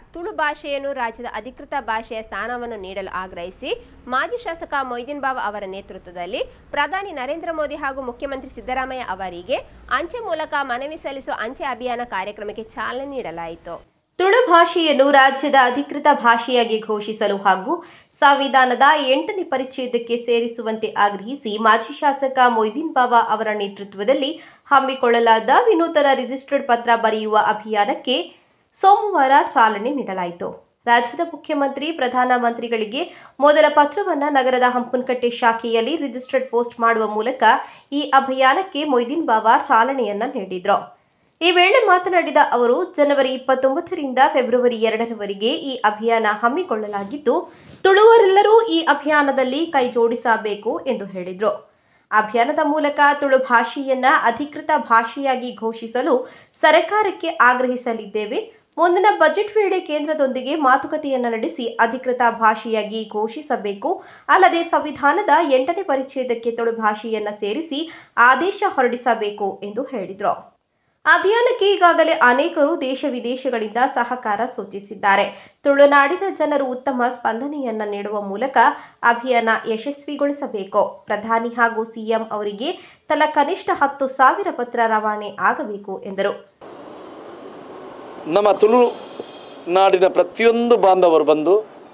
ತುಳು ಭಾಷೆಯನ್ನು ರಾಜ್ಯದ ಅಧಿಕೃತ ಭಾಷೆಯ ಸ್ಥಾನವನ್ನು ನೀಡಲು ಆಗ್ರಹಿಸಿ ಮಾಜಿ ಶಾಸಕ ಮೊಯ್ದೀನ್ ಬಾವ ಅವರ ನೇತೃತ್ವದಲ್ಲಿ ಪ್ರಧಾನಿ ನರೇಂದ್ರ ಮೋದಿ ಹಾಗೂ ಮುಖ್ಯಮಂತ್ರಿ ಸಿದ್ದರಾಮಯ್ಯ ಅವರಿಗೆ ಅಂಚೆ ಮೂಲಕ ಮನವಿ ಸಲ್ಲಿಸುವ ಅಂಚೆ ಅಭಿಯಾನ ಕಾರ್ಯಕ್ರಮಕ್ಕೆ ಚಾಲನೆ ನೀಡಲಾಯಿತು. ತುಳು ಭಾಷೆಯನ್ನು ರಾಜ್ಯದ ಅಧಿಕೃತ ಭಾಷೆಯಾಗಿ ಘೋಷಿಸಲು ಹಾಗೂ ಸಂವಿಧಾನದ 8ನೇ ಪರಿಚ್ಛೇದಕ್ಕೆ ಸೇರಿಸುವಂತೆ ಆಗ್ರಹಿಸಿ ಮಾಜಿ ಶಾಸಕ ಮೊಯ್ದೀನ್ ಬಾವ ಅವರ ನೇತೃತ್ವದಲ್ಲಿ ಹಮ್ಮಿಕೊಳ್ಳಲಾದ ವಿನೂತನ ರಿಜಿಸ್ಟರ್ಡ್ ಪತ್ರ ಬರೆಯುವ ಅಭಿಯಾನಕ್ಕೆ ಸೋಮವಾರ ಚಾಲನೆ ನೀಡಲಾಯಿತು. ರಾಜ್ಯದ ಮುಖ್ಯಮಂತ್ರಿ ಪ್ರಧಾನಮಂತ್ರಿಗಳಿಗೆ ಮೊದಲ ಪತ್ರವನ್ನು ನಗರದ ಹಂಪನಕಟ್ಟೆ ಶಾಖೆಯಲ್ಲಿ ರಿಜಿಸ್ಟರ್ಡ್ ಪೋಸ್ಟ್ ಮಾಡುವ ಮೂಲಕ ಈ ಅಭಿಯಾನಕ್ಕೆ ಮೊಯ್ದೀನ್ ಬಾವ ಚಾಲನೆಯನ್ನ ನೀಡಿದರು. ಈ ವೇಳೆ ಮಾತನಾಡಿದ ಅವರು, ಜನವರಿ 29ರಿಂದ ಫೆಬ್ರವರಿ 2ರವರೆಗೆ ಈ ಅಭಿಯಾನ ಹಮ್ಮಿಕೊಳ್ಳಲಾಗಿದ್ದು, ತುಳುವರೆಲ್ಲರೂ ಈ ಅಭಿಯಾನದಲ್ಲಿ ಕೈ ಜೋಡಿಸಬೇಕು ಎಂದು ಹೇಳಿದರು. ಅಭಿಯಾನದ ಮೂಲಕ ತುಳು ಭಾಷೆಯನ್ನ ಅಧಿಕೃತ ಭಾಷೆಯಾಗಿ ಘೋಷಿಸಲು ಸರ್ಕಾರಕ್ಕೆ ಆಗ್ರಹಿಸಲಿದ್ದೇವೆ. ಮುಂದಿನ ಬಜೆಟ್ ವೇಳೆ ಕೇಂದ್ರದೊಂದಿಗೆ ಮಾತುಕತೆಯನ್ನು ನಡೆಸಿ ಅಧಿಕೃತ ಭಾಷೆಯಾಗಿ ಘೋಷಿಸಬೇಕು. ಅಲ್ಲದೆ ಸಂವಿಧಾನದ 8ನೇ ಪರಿಚ್ಛೇದಕ್ಕೆ ತುಳು ಭಾಷೆಯನ್ನ ಸೇರಿಸಿ ಆದೇಶ ಹೊರಡಿಸಬೇಕು ಎಂದು ಹೇಳಿದರು. ಅಭಿಯಾನಕ್ಕೆ ಈಗಾಗಲೇ ಅನೇಕರು ದೇಶ ವಿದೇಶಗಳಿಂದ ಸಹಕಾರ ಸೂಚಿಸಿದ್ದಾರೆ. ತುಳುನಾಡಿನ ಜನರು ಉತ್ತಮ ಸ್ಪಂದನೆಯನ್ನ ನೀಡುವ ಮೂಲಕ ಅಭಿಯಾನ ಯಶಸ್ವಿಗೊಳಿಸಬೇಕು. ಪ್ರಧಾನಿ ಹಾಗೂ ಸಿಎಂ ಅವರಿಗೆ ತಲಾ ಕನಿಷ್ಠ 10,000 ಪತ್ರ ರವಾನೆ ಆಗಬೇಕು ಎಂದರು. ನಮ್ಮ ತುಳುನಾಡಿನ ಪ್ರತಿಯೊಂದು ಬಾಂಧವರು ಬಂದು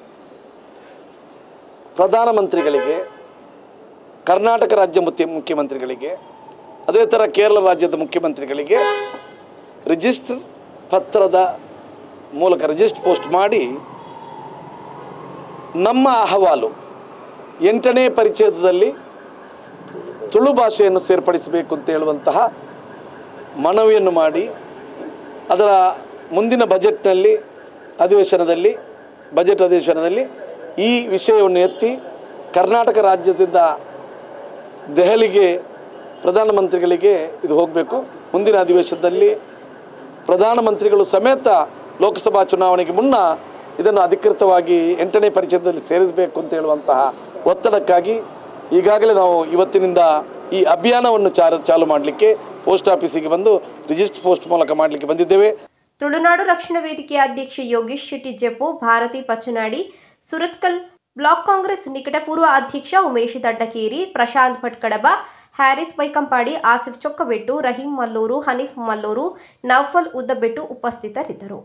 ಪ್ರಧಾನಮಂತ್ರಿಗಳಿಗೆ, ಕರ್ನಾಟಕ ರಾಜ್ಯ ಮುಖ್ಯಮಂತ್ರಿಗಳಿಗೆ, ಅದೇ ಥರ ಕೇರಳ ರಾಜ್ಯದ ಮುಖ್ಯಮಂತ್ರಿಗಳಿಗೆ ರಿಜಿಸ್ಟರ್ ಪತ್ರದ ಮೂಲಕ ರಿಜಿಸ್ಟರ್ ಪೋಸ್ಟ್ ಮಾಡಿ ನಮ್ಮ ಅಹವಾಲು 8ನೇ ಪರಿಚ್ಛೇದದಲ್ಲಿ ತುಳು ಭಾಷೆಯನ್ನು ಸೇರ್ಪಡಿಸಬೇಕು ಅಂತ ಹೇಳುವಂತಹ ಮನವಿಯನ್ನು ಮಾಡಿ ಅದರ ಮುಂದಿನ ಬಜೆಟ್ ಅಧಿವೇಶನದಲ್ಲಿ ಈ ವಿಷಯವನ್ನು ಎತ್ತಿ ಕರ್ನಾಟಕ ರಾಜ್ಯದಿಂದ ದೆಹಲಿಗೆ ಪ್ರಧಾನಮಂತ್ರಿಗಳಿಗೆ ಇದು ಹೋಗಬೇಕು. ಮುಂದಿನ ಅಧಿವೇಶನದಲ್ಲಿ ಪ್ರಧಾನಮಂತ್ರಿಗಳು ಸಮೇತ ಲೋಕಸಭಾ ಚುನಾವಣೆಗೆ ಮುನ್ನ ಇದನ್ನು ಅಧಿಕೃತವಾಗಿ 8ನೇ ಪರಿಚ್ಛೇದದಲ್ಲಿ ಸೇರಿಸಬೇಕು ಅಂತ ಹೇಳುವಂತಹ ಒತ್ತಡಕ್ಕಾಗಿ ಈಗಾಗಲೇ ನಾವು ಇವತ್ತಿನಿಂದ ಈ ಅಭಿಯಾನವನ್ನು ಚಾಲು ಮಾಡಲಿಕ್ಕೆ ಪೋಸ್ಟ್ ಆಫೀಸಿಗೆ ಬಂದು ರಿಜಿಸ್ಟರ್ ಪೋಸ್ಟ್ ಮೂಲಕ ಮಾಡಲಿಕ್ಕೆ ಬಂದಿದ್ದೇವೆ. ತುಳುನಾಡು ರಕ್ಷಣಾ ವೇದಿಕೆಯ ಅಧ್ಯಕ್ಷ ಯೋಗೇಶ್ ಶೆಟ್ಟಿ ಜೆಪ್ಪು, ಭಾರತಿ ಪಚ್ಚನಾಡಿ, ಸುರತ್ಕಲ್ ಬ್ಲಾಕ್ ಕಾಂಗ್ರೆಸ್ ನಿಕಟಪೂರ್ವ ಅಧ್ಯಕ್ಷ ಉಮೇಶ್ ದಂಡಕೇರಿ, ಪ್ರಶಾಂತ್ ಭಟ್ಕಡಬ, ಹ್ಯಾರಿಸ್ ಬೈಕಂಪಾಡಿ, ಆಸಿಫ್ ಚೊಕ್ಕಬೆಟ್ಟು, ರಹೀಂ ಮಲ್ಲೂರು, ಹನೀಫ್ ಮಲ್ಲೂರು, ನೌಫಲ್ ಉದ್ದಬೆಟ್ಟು ಉಪಸ್ಥಿತರಿದ್ದರು.